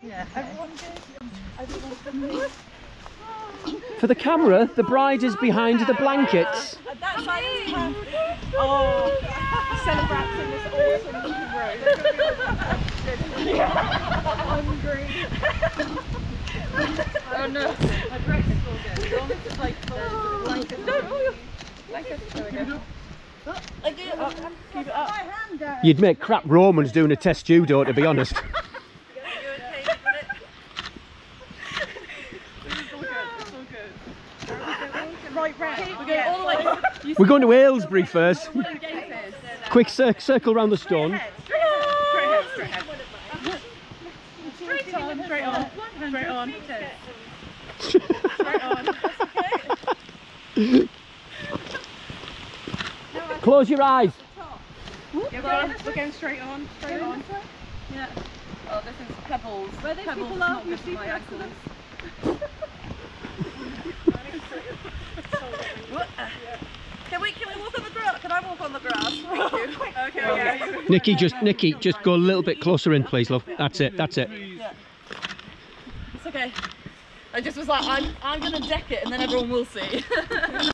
Yeah. For the camera, the bride is behind the blankets. That side is perfect. Oh, celebrating this awesome room. I'm hungry. Oh no. My dress is all good. As long as it's like blankets. No, blankets. There we go. I do. Keep it up. You'd make crap Romans doing a testudo, to be honest. Right, we're going all the way. We're going to Aylesbury first. Quick circle round the stone. Straight ahead. Straight on. Straight on. Close your eyes. Yeah, we're going straight on. Straight on. Yeah. Oh, this is pebbles. Where these people are, you see my ankles. Can we walk on the grass? Can I walk on the grass? Okay. Nikki, just go a little bit closer in, please, love. That's it. Yeah. It's okay. I just was like, I'm gonna deck it, and then everyone will see.